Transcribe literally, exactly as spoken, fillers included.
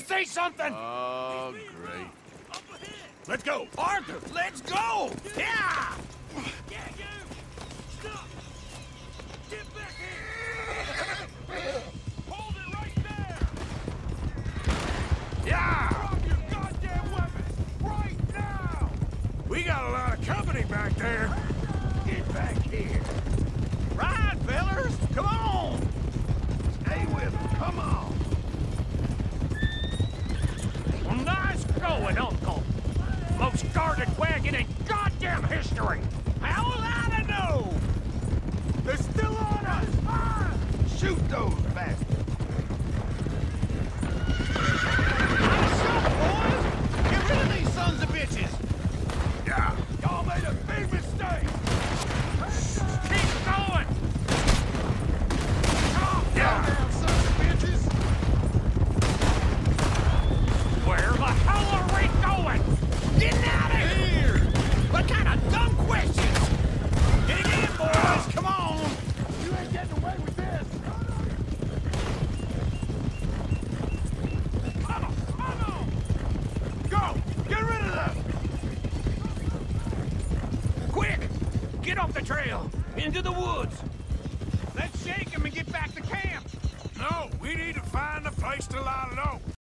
say something? Oh, great. Let's go. Arthur, let's go! Yeah! Yeah, you! Stop! Get back here! Hold it right there! Yeah! Drop your goddamn weapon! Right now! We got a lot of company back there. Get back here! Ride, fellers! Come on! Stay with me. Come on. Nice going, Uncle. Most guarded wagon in goddamn history. How will I know? They're still on us. Ah! Shoot those bastards. Shut, boys! Get rid of these sons of bitches. Yeah. Y'all made a big mistake! Keep going. Calm Yeah. down, sons of bitches! Where the hell are we going? Getting out of here! What kind of dumb questions? Dig in, boys! Come on! You ain't getting away with this! Come on! Come on! Go! Get rid of them! Quick! Get off the trail! Into the woods! Let's shake them and get back to camp! No, we need to find a place to lie low.